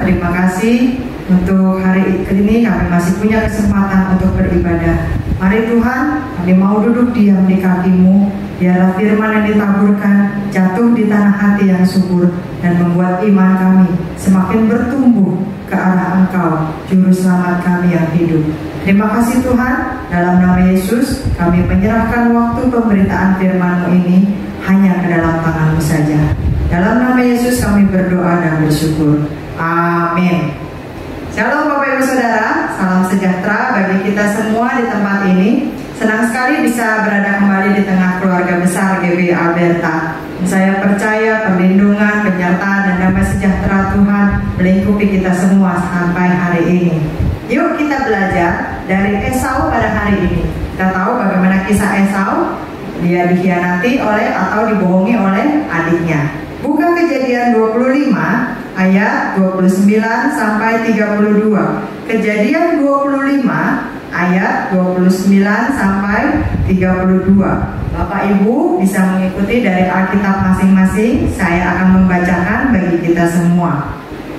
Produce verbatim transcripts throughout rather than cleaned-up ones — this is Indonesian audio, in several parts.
terima kasih untuk hari ini kami masih punya kesempatan untuk beribadah. Mari Tuhan, kami mau duduk diam di kaki-Mu. Biarlah firman yang ditaburkan jatuh di tanah hati yang subur dan membuat iman kami semakin bertumbuh ke arah Engkau, Juru Selamat kami yang hidup. Terima kasih Tuhan, dalam nama Yesus kami menyerahkan waktu pemberitaan firman-Mu ini hanya ke dalam tangan-Mu saja. Dalam nama Yesus kami berdoa dan bersyukur. Amin. Shalom Bapak Ibu Saudara, salam sejahtera bagi kita semua di tempat ini. Senang sekali bisa berada kembali di tengah keluarga besar G B Alberta. Saya percaya perlindungan, penyertaan, dan damai sejahtera Tuhan melingkupi kita semua sampai hari ini. Yuk kita belajar dari Esau pada hari ini. Kita tahu bagaimana kisah Esau. Dia dikhianati oleh atau dibohongi oleh adiknya. Buka Kejadian dua puluh lima ayat dua puluh sembilan sampai tiga puluh dua. Kejadian dua puluh lima ayat dua puluh sembilan sampai tiga puluh dua. Bapak Ibu bisa mengikuti dari Alkitab masing-masing. Saya akan membacakan bagi kita semua.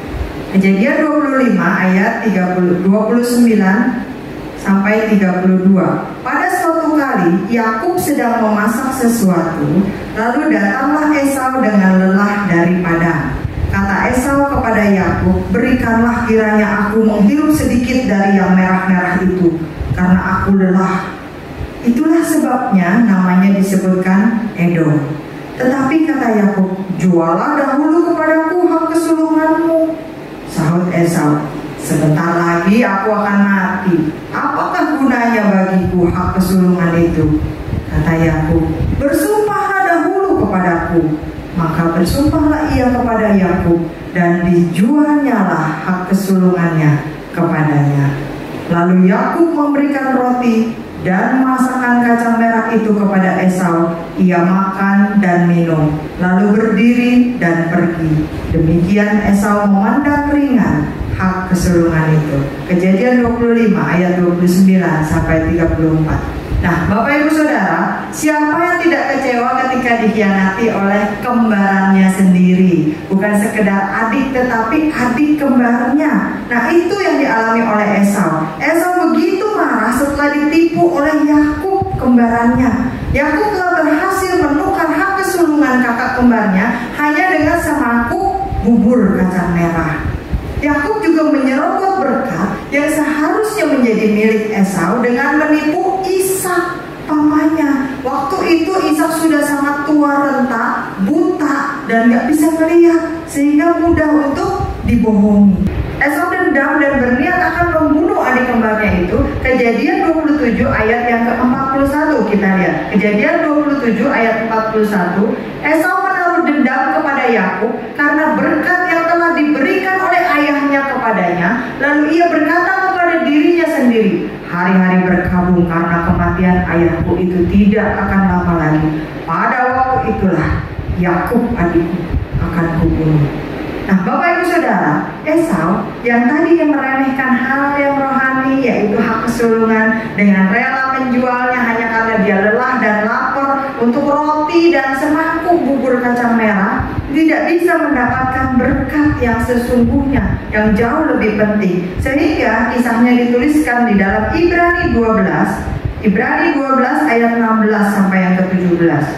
Kejadian dua puluh lima ayat dua puluh sembilan sampai tiga puluh dua. Pada suatu kali Yakub sedang memasak sesuatu, lalu datanglah Esau dengan lelah dari padang. Kata Esau kepada Yakub, "Berikanlah kiranya aku menghirup sedikit dari yang merah-merah itu, karena aku lelah." Itulah sebabnya namanya disebutkan Edom. Tetapi kata Yakub, "Jualah dahulu kepadaku hak kesulunganmu." Sahut Esau, "Sebentar lagi aku akan mati. Apakah gunanya bagiku hak kesulungan itu?" Kata Yakub, "Bersumpahlah dahulu kepadaku." Maka bersumpahlah ia kepada Yakub, dan dijualnyalah hak kesulungannya kepadanya. Lalu Yakub memberikan roti dan masakan kacang merah itu kepada Esau. Ia makan dan minum, lalu berdiri dan pergi. Demikian Esau memandang ringan hak kesulungan itu. Kejadian dua puluh lima ayat dua puluh sembilan sampai tiga puluh empat. Nah, Bapak Ibu Saudara, siapa yang tidak kecewa ketika dikhianati oleh kembarannya sendiri? Bukan sekedar adik, tetapi adik kembarnya. Nah, itu yang dialami oleh Esau. Esau begitu marah setelah ditipu oleh Yakub kembarannya. Yakub telah berhasil menukar hak kesulungan kakak kembarnya hanya dengan semangkuk bubur kacang merah. Yakub juga menyerobot berkat yang seharusnya menjadi milik Esau dengan menipu Ishak pamannya. Waktu itu Ishak sudah sangat tua renta, buta, dan gak bisa melihat, sehingga mudah untuk dibohongi. Esau dendam dan berniat akan membunuh adik kembarnya itu. Kejadian dua puluh tujuh ayat yang ke empat puluh satu kita lihat. Kejadian dua puluh tujuh ayat empat puluh satu. Esau menaruh dendam kepada Yakub karena berkat yang telah diberikan oleh ayahnya kepadanya. Lalu ia berkata kepada dirinya sendiri, "Hari-hari berkabung karena kematian ayahku itu tidak akan lama lagi. Pada waktu itulah Yakub adikku akan kubunuh." Nah, Bapak Ibu Saudara, Esau yang tadi yang meremehkan hal yang rohani, yaitu hak kesulungan, dengan rela menjualnya hanya karena dia lelah dan lapar untuk roti dan semangkuk bubur kacang merah, tidak bisa mendapatkan berkat yang sesungguhnya, yang jauh lebih penting. Sehingga kisahnya dituliskan di dalam Ibrani dua belas, Ibrani dua belas ayat enam belas sampai yang ke tujuh belas.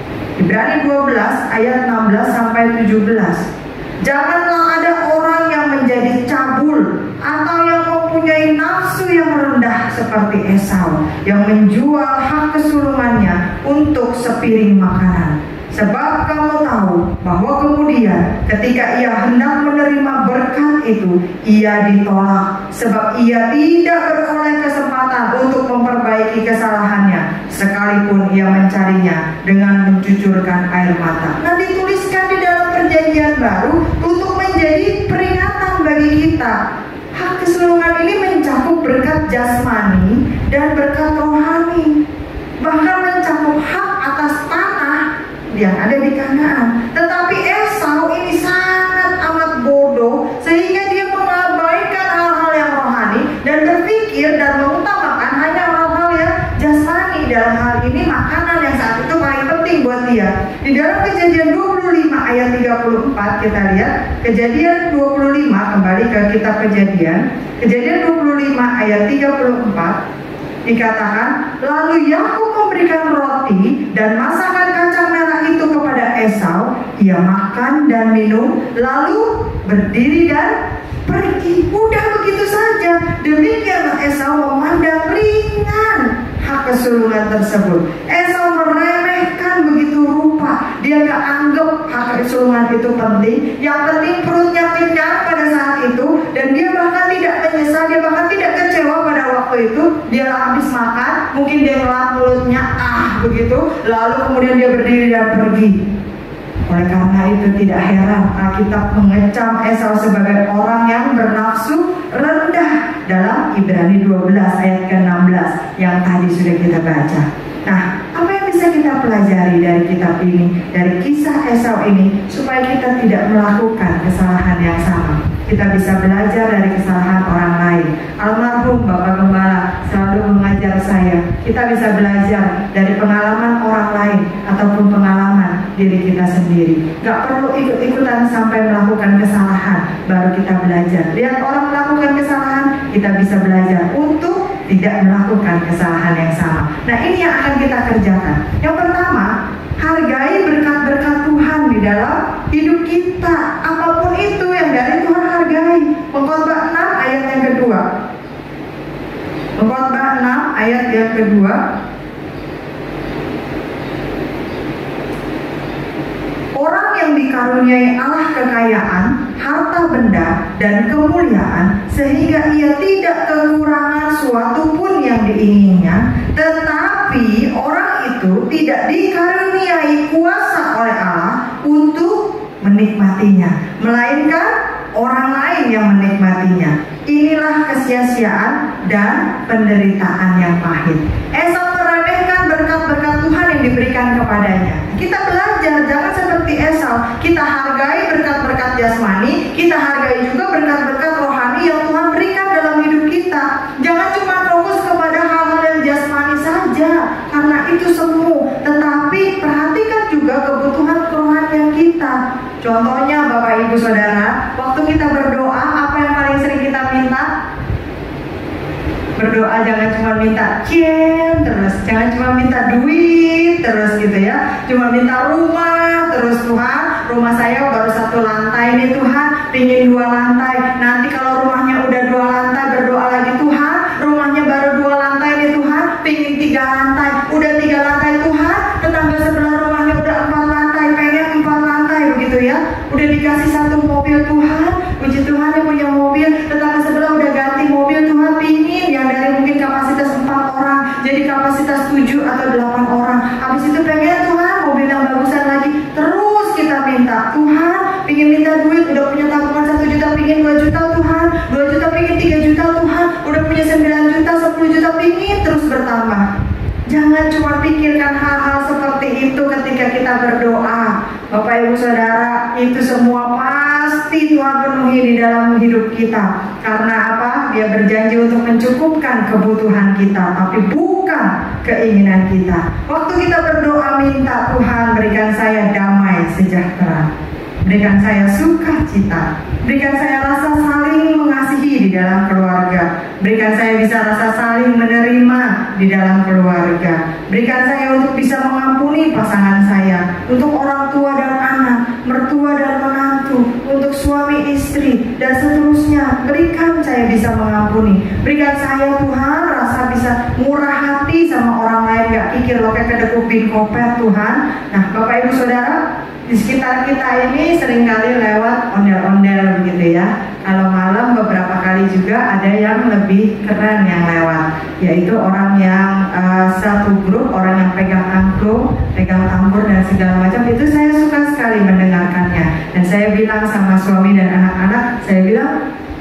Ibrani dua belas ayat enam belas sampai tujuh belas. "Janganlah ada orang yang menjadi cabul atau yang mempunyai nafsu yang rendah seperti Esau, yang menjual hak kesulungannya untuk sepiring makanan. Sebab kamu tahu bahwa kemudian ketika ia hendak menerima berkat itu, ia ditolak, sebab ia tidak beroleh kesempatan untuk memperbaiki kesalahannya, sekalipun ia mencarinya dengan mencucurkan air mata." Nah, dituliskan di dalam Perjanjian Baru untuk menjadi peringatan bagi kita. Hak kesulungan ini mencakup berkat jasmani dan berkat rohani, bahkan mencakup hak atas tanah yang ada di Kanaan. Tetapi Esau ini sangat amat bodoh, sehingga dia mengabaikan hal-hal yang rohani dan berpikir dan mengutamakan hanya hal-hal yang jasmani. Dalam hal ini makanan yang saat itu paling penting buat dia. Di dalam Kejadian dua puluh lima ayat tiga puluh empat kita lihat. Kejadian dua puluh lima, kembali ke kitab Kejadian. Kejadian dua puluh lima ayat tiga puluh empat dikatakan, lalu Yakub memberikan roti dan masakan kacang merah itu kepada Esau. Ia makan dan minum, lalu berdiri dan pergi. Udah begitu saja. Demikianlah Esau memandang ringan hak kesulungan tersebut. Esau meremehkan begitu rupa. Dia gak anggap hak kesulungan itu penting. Yang penting perutnya kenyang pada saat itu, dan dia bahkan tidak menyesal, dia bahkan tidak kecewa pada waktu itu. Dia habis makan, mungkin dia ngelap mulutnya, ah begitu, lalu kemudian dia berdiri dan pergi. Oleh karena itu tidak heran Alkitab mengecam Esau sebagai orang yang bernafsu rendah dalam Ibrani dua belas ayat ke enam belas yang tadi sudah kita baca. Nah, apa yang bisa kita pelajari dari kitab ini, dari kisah Esau ini, supaya kita tidak melakukan kesalahan yang sama? Kita bisa belajar dari kesalahan orang lain. Almarhum Bapak Gembala selalu mengajar saya, kita bisa belajar dari pengalaman orang lain ataupun pengalaman diri kita sendiri. Gak perlu ikut-ikutan sampai melakukan kesalahan baru kita belajar. Lihat orang melakukan kesalahan, kita bisa belajar untuk tidak melakukan kesalahan yang sama. Nah, ini yang akan kita kerjakan. Yang pertama, hargai berkat-berkat Tuhan di dalam hidup kita. Apapun itu yang dari Tuhan, hargai. Pengkhotbah enam ayat yang kedua. Pengkhotbah enam ayat yang kedua. Orang yang dikaruniai Allah kekayaan, harta benda, dan kemuliaan, sehingga ia tidak kekurangan suatu pun yang diinginnya, tetapi orang itu tidak dikaruniai kuasa oleh Allah untuk menikmatinya, melainkan orang lain yang menikmatinya. Inilah kesia-siaan dan penderitaan yang pahit. Esau meremehkan berkat-berkat Tuhan yang diberikan kepadanya. Kita belajar jangan seperti Esau. Kita hargai berkat-berkat jasmani, kita hargai juga berkat-berkat rohani yang Tuhan berikan dalam hidup kita. Jangan cuma fokus kepada hal-hal yang jasmani saja, karena itu semu. Tetapi perhatikan juga kebutuhan kerohanian kita. Contohnya Bapak Ibu Saudara, waktu kita berdoa, apa yang paling sering kita minta? Berdoa jangan cuma minta cien terus, jangan cuma minta duit terus gitu ya, cuma minta rumah terus. Tuhan, rumah saya baru satu lantai nih Tuhan, pingin dua lantai. Nanti kalau rumahnya udah dua lantai, berdoa lagi Tuhan, rumahnya baru dua lantai nih Tuhan, pingin tiga lantai. Udah tiga lantai Tuhan, tetangga sebelah rumahnya udah empat lantai, pengen empat lantai begitu ya. Udah dikasih satu mobil Tuhan, puji Tuhan yang punya mobil, tetangga sebelah udah ganti mobil Tuhan, pingin yang dari mungkin kapasitas empat orang jadi kapasitas tujuh atau delapan orang. Habis itu pengen Tuhan mobil yang bagusan lagi. Terus kita minta Tuhan, pingin minta duit, udah punya tabungan satu juta, pingin dua juta Tuhan, dua juta pingin tiga juta Tuhan, udah punya sembilan juta, sepuluh juta, pingin terus bertambah. Jangan cuma pikirkan hal-hal seperti itu ketika kita berdoa. Bapak Ibu Saudara, itu semua pasti Tuhan penuhi di dalam hidup kita. Karena apa? Dia berjanji untuk mencukupkan kebutuhan kita, tapi bukan keinginan kita. Waktu kita berdoa minta Tuhan berikan saya damai sejahtera, berikan saya sukacita, berikan saya rasa saling mengasihi di dalam keluarga, berikan saya bisa rasa saling menerima di dalam keluarga, berikan saya untuk bisa mengampuni pasangan saya, untuk orang tua dan anak, mertua dan menantu, untuk suami istri dan seterusnya. Berikan saya bisa mengampuni, berikan saya Tuhan rasa bisa murah hati sama orang lain, gak kikir lo kayak kedekupin kopet Tuhan. Nah Bapak Ibu Saudara, di sekitar kita ini seringkali lewat ondel-ondel begitu ya. Kalau malam beberapa kali juga ada yang lebih keren yang lewat, yaitu orang yang uh, satu grup, orang yang pegang angklung, pegang tambur dan segala macam. Itu saya suka sekali mendengarkannya. Dan saya bilang sama suami dan anak-anak, saya bilang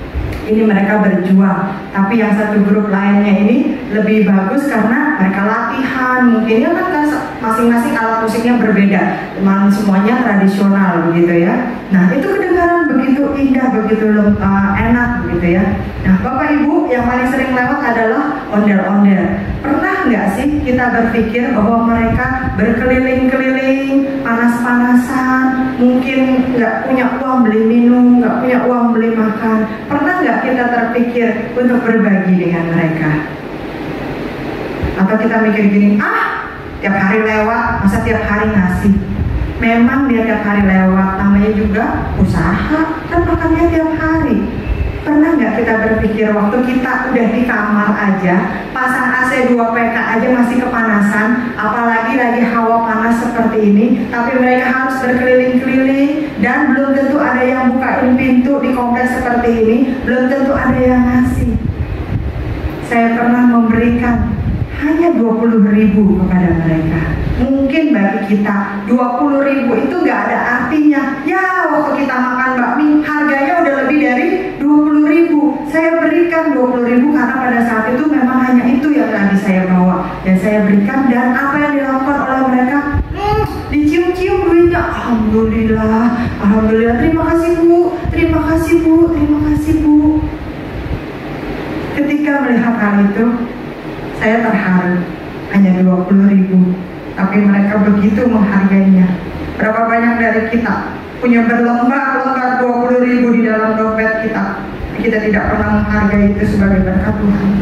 ini mereka berjuang, tapi yang satu grup lainnya ini lebih bagus karena mereka latihan. Mungkin ya kan masing-masing alat musiknya berbeda, teman semuanya tradisional begitu ya. Nah itu kedengaran begitu indah, begitu uh, enak begitu ya. Nah Bapak Ibu, yang paling sering lewat adalah ondel-ondel. Pernah nggak sih kita berpikir bahwa mereka berkeliling-keliling, panas-panasan, mungkin nggak punya uang beli minum, nggak punya uang beli makan. Pernah nggak kita terpikir untuk berbagi dengan mereka? Atau kita mikir gini, ah tiap hari lewat, masa tiap hari ngasih? Memang dia tiap hari lewat, namanya juga usaha, kan makannya tiap hari. Pernah nggak kita berpikir waktu kita udah di kamar aja, pasang A C dua P K aja masih kepanasan, apalagi lagi hawa panas seperti ini, tapi mereka harus berkeliling-keliling dan belum tentu ada yang bukain pintu di kompleks seperti ini, belum tentu ada yang ngasih. Saya pernah memberikan hanya dua puluh ribu kepada mereka. Mungkin bagi kita dua puluh ribu itu gak ada artinya. Ya waktu kita makan bakmi harganya udah lebih dari dua puluh ribu. Saya berikan dua puluh ribu karena pada saat itu memang hanya itu yang lagi saya bawa. Dan saya berikan, dan apa yang dilakukan oleh mereka? Hmm, dicium-cium duitnya. Alhamdulillah, Alhamdulillah, terima kasih Bu, terima kasih Bu, terima kasih Bu. Ketika melihat hal itu, saya terharu. Hanya dua puluh ribu, tapi mereka begitu menghargainya. Berapa banyak dari kita punya berlembar-lembar dua puluh ribu di dalam dompet kita, kita tidak pernah menghargai itu sebagai berkat Tuhan.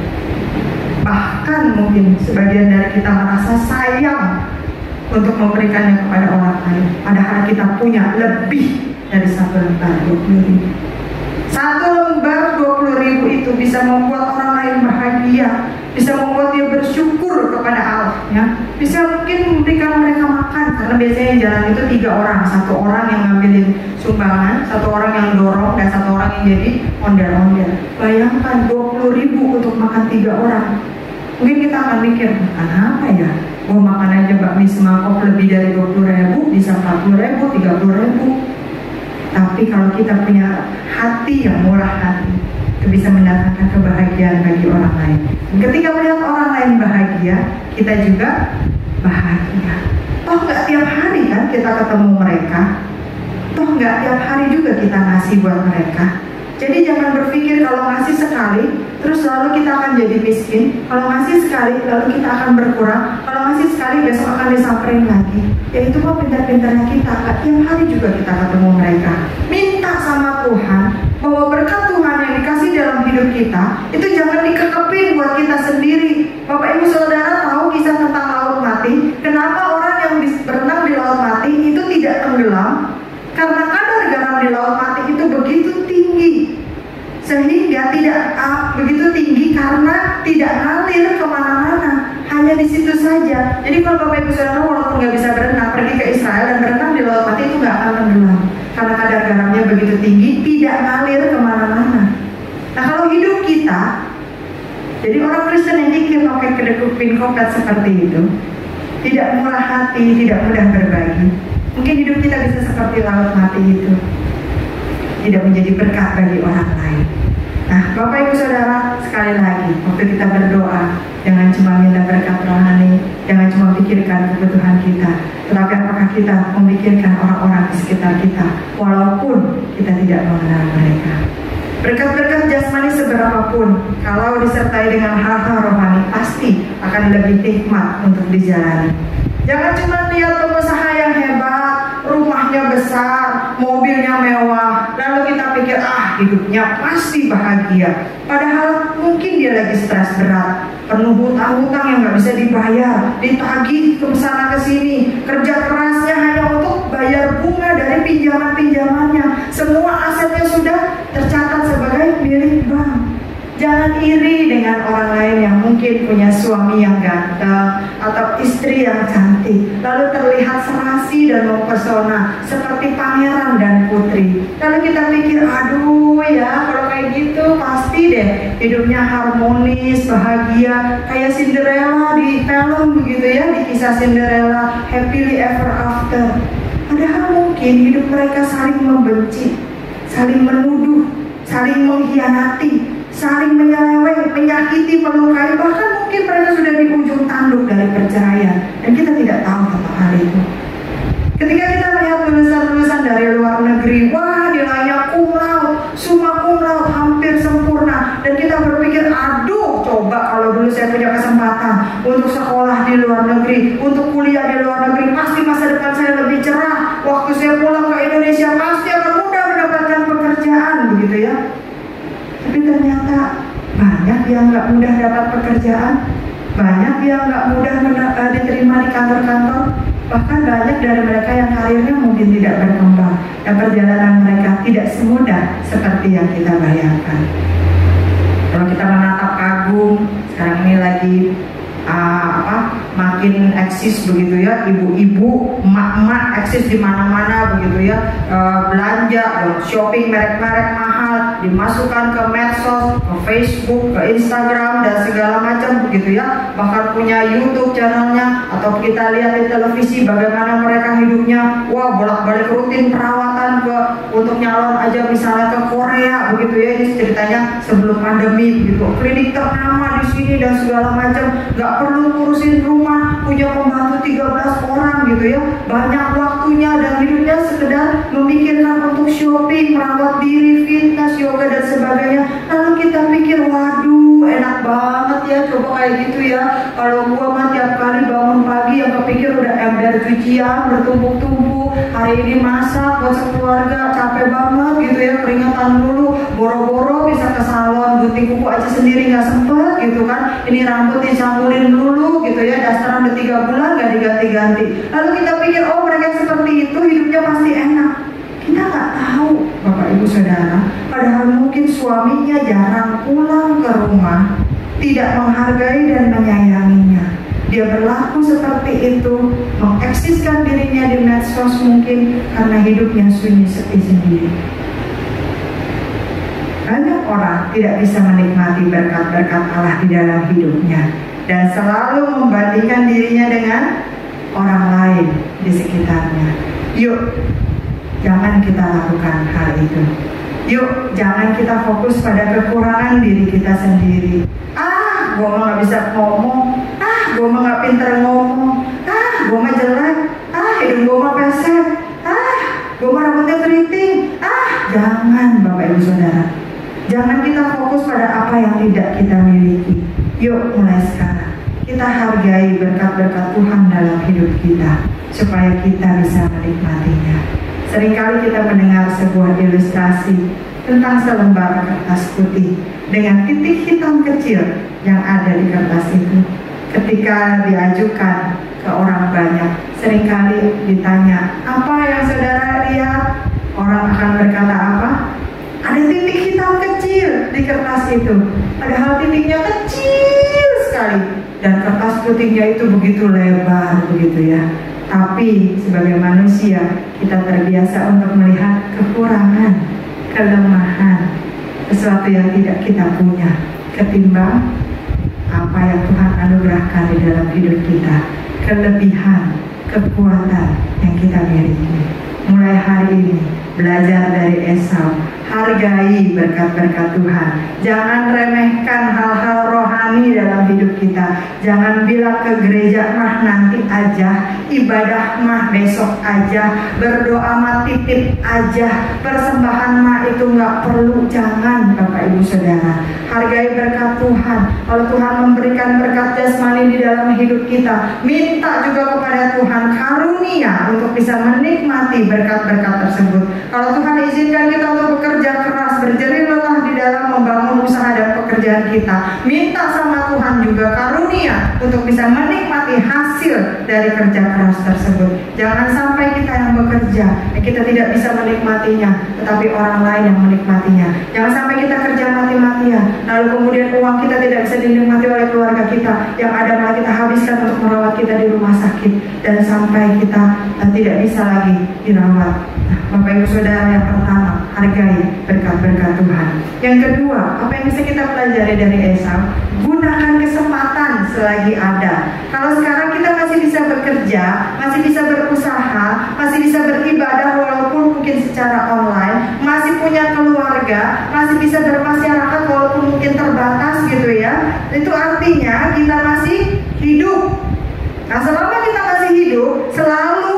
Bahkan mungkin sebagian dari kita merasa sayang untuk memberikannya kepada orang lain, padahal kita punya lebih dari satu lembar dua puluh ribu. Satu lembar dua puluh ribu itu bisa membuat orang lain bahagia, bisa membuat dia bersyukur kepada Allah, ya. Bisa mungkin memberikan mereka makan, karena biasanya yang jalan itu tiga orang, satu orang yang ngambilin sumbangan, satu orang yang dorong, dan satu orang yang jadi ondel-ondel. Bayangkan dua puluh ribu untuk makan tiga orang. Mungkin kita akan mikir, makan apa ya? Gua makan aja bakmi semangkok lebih dari dua puluh ribu, bisa empat puluh ribu, tiga puluh ribu. Tapi kalau kita punya hati yang murah hati, itu bisa mendatangkan kebahagiaan bagi orang lain. Dan ketika melihat orang lain bahagia, kita juga bahagia. Toh nggak tiap hari kan kita ketemu mereka, toh nggak tiap hari juga kita ngasih buat mereka. Jadi jangan berpikir kalau ngasih sekali, terus lalu kita akan jadi miskin. Kalau ngasih sekali, lalu kita akan berkurang. Kalau ngasih sekali, besok akan disamperin lagi. Ya itu mah pintar-pintarnya kita. Gak tiap hari juga kita ketemu mereka. Minta sama Tuhan bahwa berkat Tuhan yang dikasih dalam hidup kita itu jangan dikekepin buat kita sendiri. Bapak Ibu Saudara tahu kisah tentang laut mati? Kenapa orang yang berenang di laut mati itu tidak tenggelam? Karena kadar garam di laut mati itu begitu tinggi, sehingga tidak uh, begitu tinggi karena tidak ngalir kemana-mana, hanya di situ saja. Jadi kalau Bapak Ibu Saudara walaupun nggak bisa berenang, pergi ke Israel dan berenang di laut mati itu nggak akan tenggelam, karena kadar garamnya begitu tinggi, tidak ngalir kemana-mana. Nah kalau hidup kita, jadi orang Kristen yang dikir pakai kedekupin kopet seperti itu, tidak murah hati, tidak mudah berbagi, mungkin hidup kita bisa seperti laut mati itu, tidak menjadi berkat bagi orang lain. Nah Bapak Ibu Saudara, sekali lagi waktu kita berdoa, jangan cuma minta berkat rohani, jangan cuma pikirkan kebutuhan kita, tetapi apakah kita memikirkan orang-orang di sekitar kita, walaupun kita tidak mengenal mereka. Berkat-berkat jasmani seberapapun, kalau disertai dengan hal-hal rohani, pasti akan lebih nikmat untuk dijalani. Jangan cuma lihat pengusaha yang hebat, rumahnya besar, mobilnya mewah, lalu kita pikir, ah hidupnya pasti bahagia. Padahal mungkin dia lagi stres berat, penuh hutang-hutang yang gak bisa dibayar, ditagih ke sana ke sini, kerja kerasnya hanya untuk bayar bunga dari pinjaman-pinjamannya. Semua asetnya sudah tercatat sebagai milik bank. Jangan iri dengan orang lain yang mungkin punya suami yang ganteng atau istri yang cantik, lalu terlihat serasi dan mempesona seperti pangeran dan putri. Lalu kita pikir, aduh ya kalau kayak gitu pasti deh hidupnya harmonis, bahagia, kayak Cinderella di film begitu ya, di kisah Cinderella, happily ever after. Padahal mungkin hidup mereka saling membenci, saling menuduh, saling mengkhianati, saling menyeleweng, menyakiti, melukai, bahkan mungkin mereka sudah di ujung tanduk dari perceraian dan kita tidak tahu tentang hal itu. Ketika kita melihat lulusan-lulusan dari luar negeri, wah nilainya cum laude, summa cum laude, hampir sempurna, dan kita berpikir, aduh coba kalau dulu saya punya kesempatan untuk sekolah di luar negeri, untuk kuliah di luar negeri, pasti masa depan saya lebih cerah, waktu saya pulang ke Indonesia pasti akan mudah mendapatkan pekerjaan, begitu ya. Tapi ternyata banyak yang nggak mudah dapat pekerjaan, banyak yang nggak mudah uh, diterima di kantor-kantor, bahkan banyak dari mereka yang karirnya mungkin tidak berkembang dan perjalanan mereka tidak semudah seperti yang kita bayangkan. Kalau kita menatap kagum, sekarang ini lagi uh, apa makin eksis begitu ya, ibu-ibu, emak-emak eksis di mana-mana begitu ya, uh, belanja, shopping merek-merek mahal, dimasukkan ke medsos, ke Facebook, ke Instagram dan segala macam begitu ya, bahkan punya YouTube channelnya, atau kita lihat di televisi bagaimana mereka hidupnya, wah bolak-balik rutin perawatan ke untuk nyalon aja misalnya ke Korea begitu ya, ini ceritanya sebelum pandemi begitu, klinik ternama di sini dan segala macam, nggak perlu ngurusin rumah, punya pembantu tiga belas orang gitu ya, banyak waktunya dan hidupnya sekedar memikirkan untuk shopping, merawat diri, fitness, yoga dan sebagainya. Lalu kita pikir, waduh enak banget ya, coba kayak gitu ya. Kalau gua mah tiap kali bangun pagi yang kepikir udah ember cucian bertumpuk-tumpuk, hari ini masak buat sekeluarga, capek banget gitu ya, keringatan dulu, boro-boro bisa ke salon, gunting kuku aja sendiri nggak sempet gitu kan, ini rambut dicambulin dulu gitu ya, dasaran udah tiga bulan gak diganti-ganti. Lalu kita pikir, oh mereka seperti itu hidupnya pasti enak. Kita nggak tahu Bapak Ibu Saudara, padahal mungkin suaminya jarang pulang ke rumah, tidak menghargai dan menyayanginya. Dia berlaku seperti itu, mengeksiskan dirinya di medsos mungkin karena hidupnya sunyi sepi sendiri. Banyak orang tidak bisa menikmati berkat-berkat Allah di dalam hidupnya dan selalu membandingkan dirinya dengan orang lain di sekitarnya. Yuk, jangan kita lakukan hal itu. Yuk, jangan kita fokus pada kekurangan diri kita sendiri. Ah, gue mah gak bisa ngomong. Ah, gue mah gak pinter ngomong. Ah, gue mah jelek. Ah, hidung gue mah pesek. Ah, gue mah rambutnya keriting. Ah, jangan Bapak Ibu Saudara. Jangan kita fokus pada apa yang tidak kita miliki. Yuk, mulai sekarang kita hargai berkat-berkat Tuhan dalam hidup kita, supaya kita bisa menikmatinya. Seringkali kita mendengar sebuah ilustrasi tentang selembar kertas putih dengan titik hitam kecil yang ada di kertas itu. Ketika diajukan ke orang banyak, seringkali ditanya, apa yang saudara lihat? Orang akan berkata apa? Ada titik hitam kecil di kertas itu, padahal titiknya kecil sekali dan kertas putihnya itu begitu lebar begitu ya. Tapi sebagai manusia kita terbiasa untuk melihat kekurangan, kelemahan, sesuatu yang tidak kita punya, ketimbang apa yang Tuhan anugerahkan di dalam hidup kita, kelebihan, kekuatan yang kita miliki. Mulai hari ini belajar dari Esau, hargai berkat-berkat Tuhan. Jangan remehkan hal-hal rohani dalam hidup kita. Jangan bilang ke gereja mah nanti aja, ibadah mah besok aja, berdoa mah titip aja, persembahan mah itu nggak perlu. Jangan Bapak Ibu Saudara, hargai berkat Tuhan. Kalau Tuhan memberikan berkat jasmani di dalam hidup kita, minta juga kepada Tuhan karunia untuk bisa menikmati berkat-berkat tersebut. Kalau Tuhan izinkan kita untuk bekerja keras, berjerih lelah di dalam membangun usaha dan pekerjaan kita, minta sama Tuhan juga karunia untuk bisa menikmati hasil dari kerja keras tersebut. Jangan sampai kita yang bekerja, kita tidak bisa menikmatinya, tetapi orang lain yang menikmatinya. Jangan sampai kita kerja mati-matian, lalu kemudian uang kita tidak bisa dinikmati oleh keluarga kita, yang ada malah kita habiskan untuk merawat kita di rumah sakit, dan sampai kita uh, tidak bisa lagi dirawat. Nah, Bapak Ibu Saudara, yang pertama, hargai berkat-berkat Tuhan. Yang kedua, apa yang bisa kita pelajari dari Esau? Gunakan kesempatan selagi ada. Kalau sekarang kita masih bisa bekerja, masih bisa berusaha, masih bisa beribadah walaupun mungkin secara online, masih punya keluarga, masih bisa bermasyarakat walaupun mungkin terbatas gitu ya, itu artinya kita masih hidup. Nah, selama kita masih hidup, selalu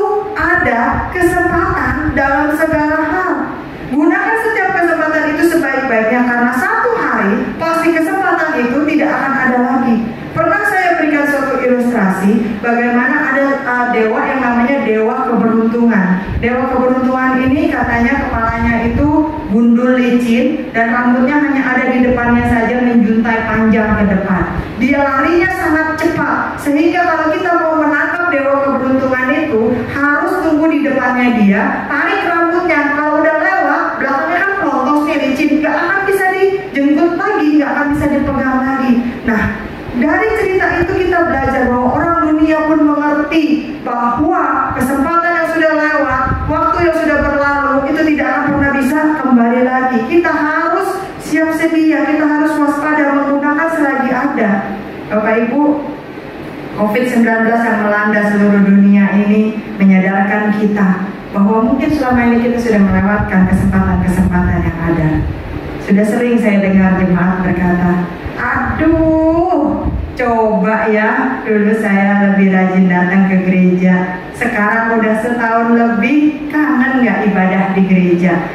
ada kesempatan dalam segala hal. Gunakan setiap kesempatan itu sebaik-baiknya, karena satu hari pasti kesempatan itu tidak akan ada lagi. Pernah saya berikan suatu ilustrasi bagaimana ada uh, dewa yang namanya dewa keberuntungan. Dewa keberuntungan ini katanya kepalanya itu gundul licin dan rambutnya hanya ada di depannya saja menjuntai panjang ke depan. Dia larinya sangat cepat sehingga kalau kita mau menangkap dewa keberuntungan itu harus tunggu di depannya dia, tarik rambutnya. Kalau udah lewat, belakangnya kan pelontosnya licin, gak akan bisa dijemput lagi, gak akan bisa dipegang lagi. Nah, dari cerita itu kita belajar bahwa orang dunia pun mengerti bahwa kesempatan yang sudah lewat, waktu yang sudah berlalu itu tidak akan pernah bisa kembali lagi. Kita harus siap sedia, kita harus waspada menggunakan selagi ada. Bapak Ibu, covid sembilan belas yang melanda seluruh dunia ini menyadarkan kita bahwa mungkin selama ini kita sudah melewatkan kesempatan-kesempatan yang ada. Sudah sering saya dengar jemaat berkata, aduh, coba ya, dulu saya lebih rajin datang ke gereja, sekarang udah setahun lebih, kangen gak ibadah di gereja?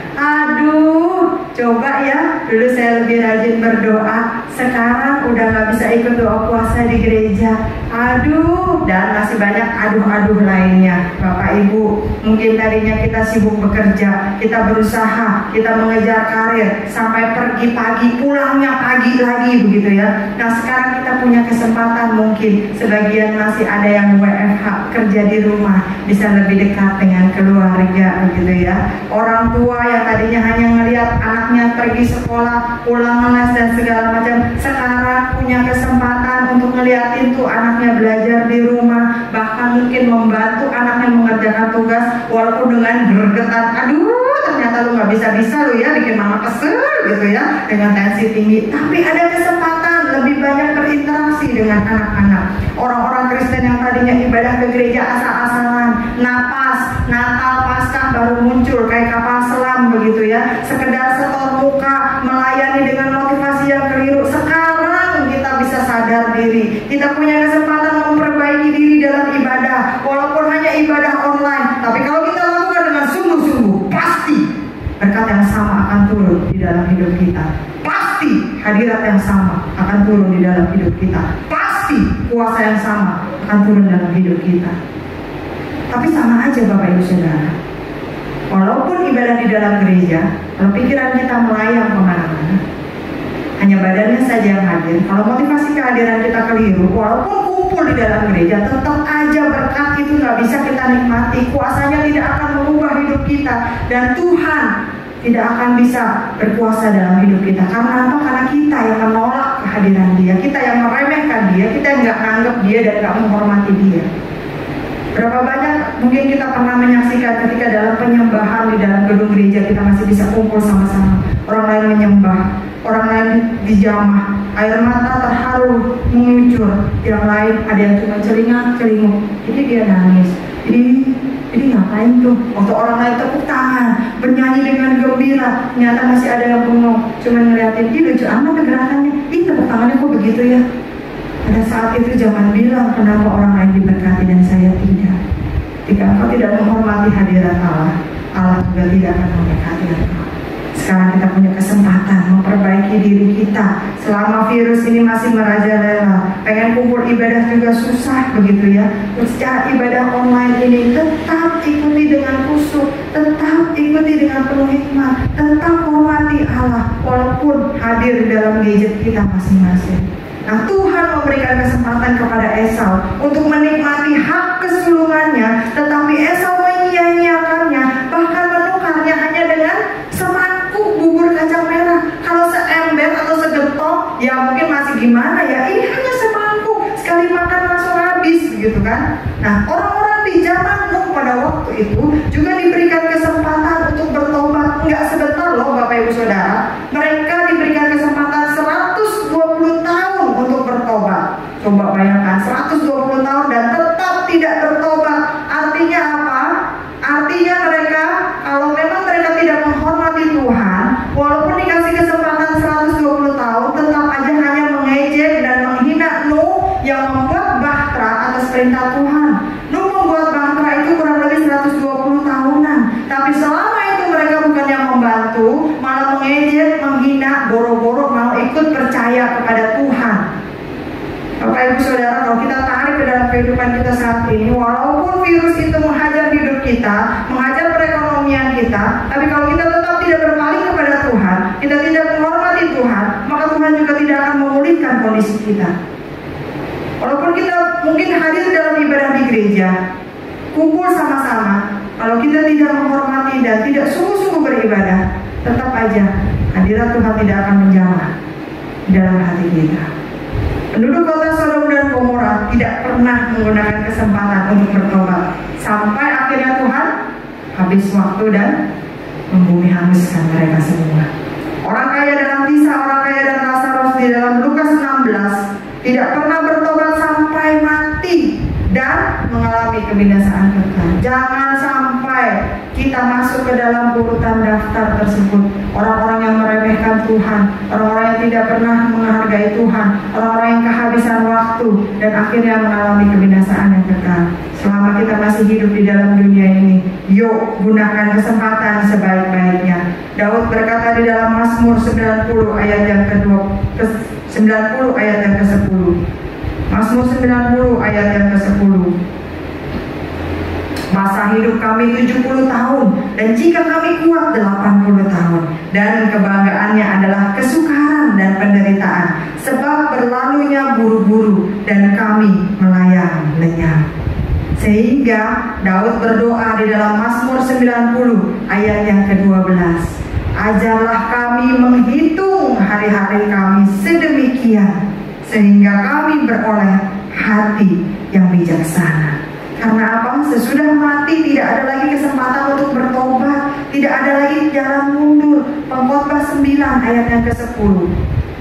Aduh, coba ya, dulu saya lebih rajin berdoa, sekarang udah gak bisa ikut doa puasa di gereja. Aduh, dan masih banyak aduh-aduh lainnya. Bapak Ibu, mungkin tadinya kita sibuk bekerja, kita berusaha, kita mengejar karir, sampai pergi pagi, pulangnya pagi lagi begitu ya. Nah sekarang kita punya kesempatan, mungkin sebagian masih ada yang W F H, kerja di rumah, bisa lebih dekat dengan keluarga begitu ya. Orang tua yang tadinya hanya ngelihat anaknya pergi sekolah, pulang les dan segala macam, sekarang punya kesempatan untuk ngeliatin tuh anaknya belajar di rumah, bahkan mungkin membantu anaknya mengerjakan tugas walaupun dengan gregetan. Aduh, ternyata lu nggak bisa-bisa lu ya, bikin mama kesel gitu ya, dengan tensi tinggi. Tapi ada kesempatan lebih banyak berinteraksi dengan anak-anak. Orang-orang Kristen yang tadinya ibadah ke gereja asal-asalan, napas, Natal, Paskah baru muncul kayak kapal selam begitu ya, sekedar setor muka, melayani dengan motivasi yang keliru. Sekarang kita bisa sadar diri, kita punya kesempatan memperbaiki diri dalam ibadah, walaupun hanya ibadah online. Tapi kalau kita lakukan dengan sungguh-sungguh, pasti berkat yang sama akan turun di dalam hidup kita. Pasti hadirat yang sama akan turun di dalam hidup kita. Pasti kuasa yang sama akan turun dalam hidup kita. Tapi sama aja Bapak Ibu Saudara, walaupun ibadah di dalam gereja, kalau pikiran kita melayang kemana-mana, hanya badannya saja yang hadir. Kalau motivasi kehadiran kita keliru, walaupun kumpul di dalam gereja, tetap aja berkat itu nggak bisa kita nikmati. Kuasanya tidak akan mengubah hidup kita, dan Tuhan tidak akan bisa berkuasa dalam hidup kita. Karena apa? Karena kita yang menolak kehadiran Dia, kita yang meremehkan Dia, kita yang nggak menganggap Dia dan nggak menghormati Dia. Berapa banyak mungkin kita pernah menyaksikan ketika dalam penyembahan di dalam gedung gereja kita masih bisa kumpul sama-sama. Orang lain menyembah, orang lain dijamah, air mata terharu mengucur, yang lain ada yang cuma celingak-celinguk. Jadi dia nangis. Jadi, jadi ngapain tuh? Waktu orang lain tepuk tangan, bernyanyi dengan gembira, ternyata masih ada yang bengong, cuma ngeliatin. Ih lucu amat gerakannya. Ih tepuk tangannya kok begitu ya? Pada saat itu jangan bilang kenapa orang lain diberkati dan saya tidak. Jika engkau tidak menghormati hadirat Allah, Allah juga tidak akan memberkati engkau. Sekarang kita punya kesempatan memperbaiki diri kita. Selama virus ini masih merajalela, pengen kumpul ibadah juga susah begitu ya. Terus cara ibadah online ini tetap ikuti dengan khusyuk, tetap ikuti dengan penuh hikmat, tetap hormati Allah walaupun hadir di dalam gadget kita masing-masing. Nah Tuhan memberikan kesempatan kepada Esau untuk menikmati hak kesulungannya, tetapi Esau menyia-nyiakannya, bahkan menukarnya hanya dengan semangkuk bubur kacang merah. Kalau seember atau segetok ya mungkin masih gimana ya, ini hanya semangkuk, sekali makan langsung habis gitu kan. Nah orang-orang di zaman Nuh pada waktu itu juga diberikan kesempatan untuk bertobat. Enggak sebentar loh Bapak Ibu Saudara, mereka diberikan kesempatan seratus dua puluh tahun untuk bertobat. Coba bayangkan seratus dua puluh tahun dan tetap tidak bertobat. Artinya apa? Artinya mereka, kalau memang mereka tidak menghormati Tuhan, walaupun dikasih kesempatan seratus dua puluh tahun, tetap aja hanya mengejek dan menghina Nuh yang membuat bahtera atas perintah Tuhan. Nuh membuat bahtera itu kurang lebih seratus dua puluh tahunan. Tapi selama itu mereka bukan yang membantu, malah mengejek, menghina, boro-boro mau ikut percaya kepada Tuhan. Bapak Ibu Saudara, kalau kita tarik ke dalam kehidupan kita saat ini, walaupun virus itu menghajar hidup kita, menghajar kerohanian kita, tapi kalau kita tetap tidak berpaling kepada Tuhan, kita tidak menghormati Tuhan, maka Tuhan juga tidak akan memulihkan kondisi kita. Walaupun kita mungkin hadir dalam ibadah di gereja, kumpul sama-sama, kalau kita tidak menghormati dan tidak sungguh-sungguh beribadah, tetap aja hadirat Tuhan tidak akan menjamah di dalam hati kita. Penduduk kota Sodom dan Gomora tidak pernah menggunakan kesempatan untuk bertobat, sampai akhirnya Tuhan habis waktu dan membumi hanguskan mereka semua. Orang kaya dalam kisah orang kaya dan Lazarus di dalam Lukas enam belas tidak pernah bertobat sampai mati dan mengalami kebinasaan kekal. Jangan sampai kita masuk ke dalam urutan daftar tersebut, orang-orang yang meremehkan Tuhan, orang-orang yang tidak pernah menghargai Tuhan, orang-orang yang kehabisan waktu dan akhirnya mengalami kebinasaan yang kekal. Selama kita masih hidup di dalam dunia ini, yuk gunakan kesempatan sebaik-baiknya. Daud berkata di dalam Mazmur sembilan puluh ayat yang kedua, ke sembilan puluh ayat yang ke sepuluh. Mazmur sembilan puluh ayat yang ke sepuluh. Masa hidup kami tujuh puluh tahun, dan jika kami kuat delapan puluh tahun, dan kebanggaannya adalah kesukaran dan penderitaan, sebab berlalunya buru-buru dan kami melayang lenyap. Sehingga Daud berdoa di dalam Mazmur sembilan puluh ayat yang ke dua belas, ajarlah kami menghitung hari-hari kami sedemikian, sehingga kami beroleh hati yang bijaksana. Karena apa? Sesudah mati tidak ada lagi kesempatan untuk bertobat, tidak ada lagi jalan mundur. Pengkhotbah sembilan ayat yang ke sepuluh.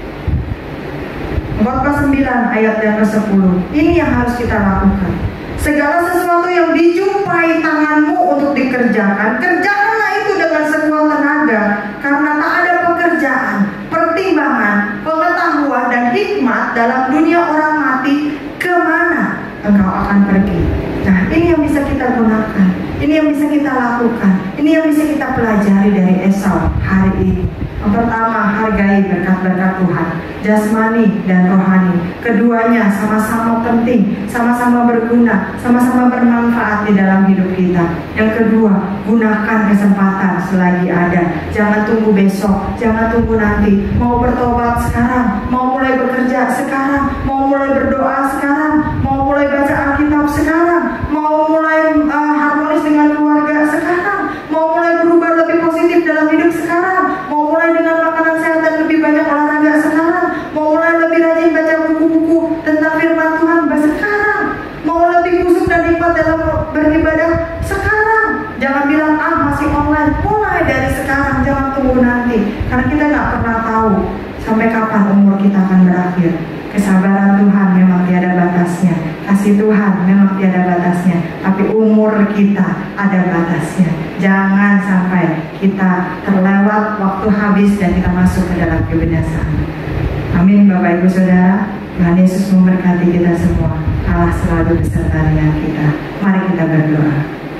Pengkhotbah sembilan ayat yang ke sepuluh. Ini yang harus kita lakukan. Segala sesuatu yang dijumpai tanganmu untuk dikerjakan, kerjakanlah itu dengan sekuat tenaga, karena tak ada pekerjaan, pertimbangan, pengetahuan dan hikmat dalam dunia orang mati, kemana engkau akan pergi. Nah, ini yang bisa kita gunakan, ini yang bisa kita lakukan, ini yang bisa kita pelajari dari Esau hari ini. Yang pertama, hargai berkat-berkat Tuhan, jasmani dan rohani. Keduanya sama-sama penting, sama-sama berguna, sama-sama bermanfaat di dalam hidup kita. Yang kedua, gunakan kesempatan selagi ada. Jangan tunggu besok, jangan tunggu nanti. Mau bertobat sekarang, mau mulai bekerja sekarang, mau mulai berdoa sekarang, mau mulai baca Alkitab sekarang, mau mulai uh, harmonis dengan keluarga sekarang, mau mulai berubah lebih positif dalam hidup sekarang, mau mulai dengan makanan sehat dan lebih banyak olahraga sekarang, mau mulai lebih rajin baca buku-buku tentang firman Tuhan sekarang, mau lebih khusyuk dan hikmat dalam beribadah sekarang. Jangan bilang ah masih online, mulai dari sekarang, jangan tunggu nanti, karena kita nggak pernah tahu sampai kapan umur kita akan berakhir. Kesabaran Tuhan memang tiada batasnya, kasih Tuhan memang tiada batasnya, tapi umur kita ada batasnya. Jangan sampai kita terlewat waktu habis dan kita masuk ke dalam kebinasaan. Amin Bapak Ibu Saudara. Tuhan Yesus memberkati kita semua. Allah selalu beserta dengan kita. Mari kita berdoa.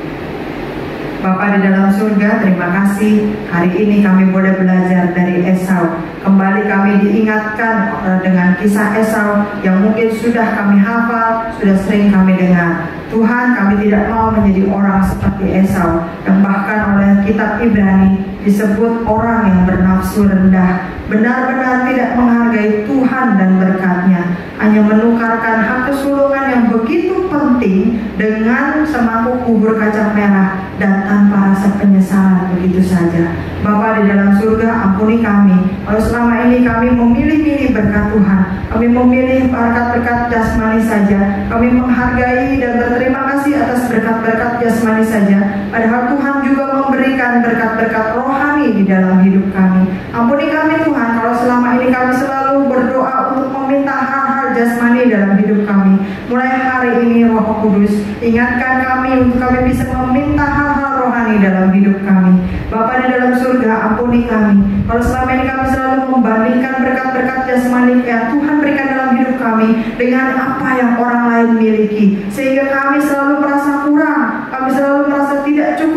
Bapa di dalam surga, terima kasih hari ini kami boleh belajar dari Esau. Kembali kami diingatkan dengan kisah Esau yang mungkin sudah kami hafal, sudah sering kami dengar. Tuhan, kami tidak mau menjadi orang seperti Esau, yang bahkan oleh kitab Ibrani disebut orang yang bernafsu rendah, benar-benar tidak menghargai Tuhan dan berkat-Nya, hanya menukarkan hak kesulungan yang begitu penting dengan semangkuk bubur kacang merah dan tanpa rasa penyesalan begitu saja. Bapa di dalam surga, ampuni kami kalau selama ini kami memilih-milih berkat Tuhan, kami memilih berkat-berkat jasmani saja, kami menghargai dan berterima kasih atas berkat-berkat jasmani saja, padahal Tuhan juga memberikan berkat-berkat rohani di dalam hidup kami. Ampuni kami Tuhan kalau selama ini kami selalu berdoa untuk meminta hal-hal jasmani dalam hidup kami. Mulai hari ini Roh Kudus, ingatkan kami untuk kami bisa meminta hal-hal rohani dalam hidup kami. Bapa di dalam surga, ampuni kami kalau selama ini kami selalu membandingkan berkat-berkat jasmani yang Tuhan berikan dalam hidup kami dengan apa yang orang lain miliki, sehingga kami selalu merasa kurang, kami selalu merasa tidak cukup.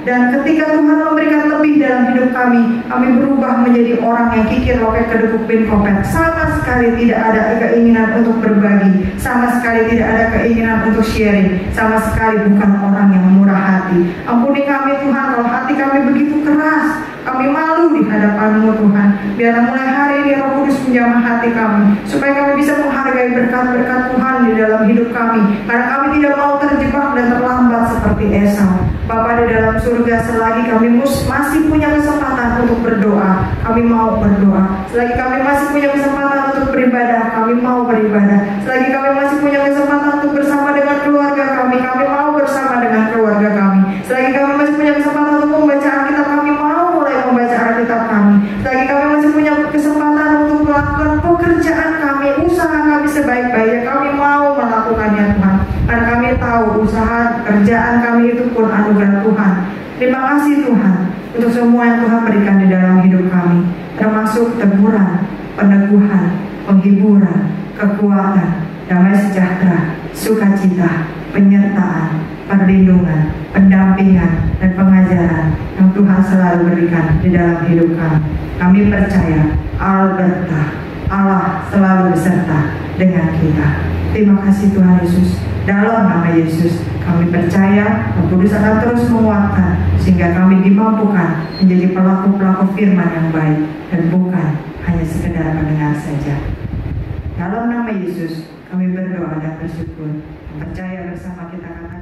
Dan ketika Tuhan memberikan lebih dalam hidup kami, kami berubah menjadi orang yang kikir loket kedekuk bin kopet. Sama sekali tidak ada keinginan untuk berbagi, sama sekali tidak ada keinginan untuk sharing, sama sekali bukan orang yang murah hati. Ampuni kami Tuhan kalau hati kami begitu keras, kami malu di hadapan-Mu Tuhan. Biarlah mulai hari ini Roh Kudus menjamah hati kami, supaya kami bisa menghargai berkat-berkat Tuhan di dalam hidup kami, karena kami tidak mau terjebak dan terlambat seperti Esau. Bapa di dalam surga, selagi kami masih punya kesempatan untuk berdoa, kami mau berdoa. Selagi kami masih punya kesempatan untuk beribadah, kami mau beribadah. Selagi kami masih punya kesempatan untuk bersama dengan keluarga kami, kami mau bersama dengan keluarga kami. Selagi kami masih punya kesempatan untuk membaca Alkitab, kami mau mulai membaca Alkitab kami. Selagi kami masih punya kesempatan untuk melakukan pekerjaan kami, usaha kami sebaik-baiknya, kami mau melakukannya Tuhan. Karena kami tahu usaha kerjaan kami itu pun anugerah Tuhan. Terima kasih Tuhan untuk semua yang Tuhan berikan di dalam hidup kami, termasuk teguran, peneguhan, penghiburan, kekuatan, damai sejahtera, sukacita, penyertaan, perlindungan, pendampingan, dan pengajaran yang Tuhan selalu berikan di dalam hidup kami. Kami percaya Alberta, Allah selalu beserta dengan kita. Terima kasih Tuhan Yesus. Dalam nama Yesus kami percaya Roh Kudus akan terus menguatkan, sehingga kami dimampukan menjadi pelaku-pelaku firman yang baik dan bukan hanya sekedar pendengar saja. Dalam nama Yesus kami berdoa dan bersyukur. Percaya bersama kita katakan.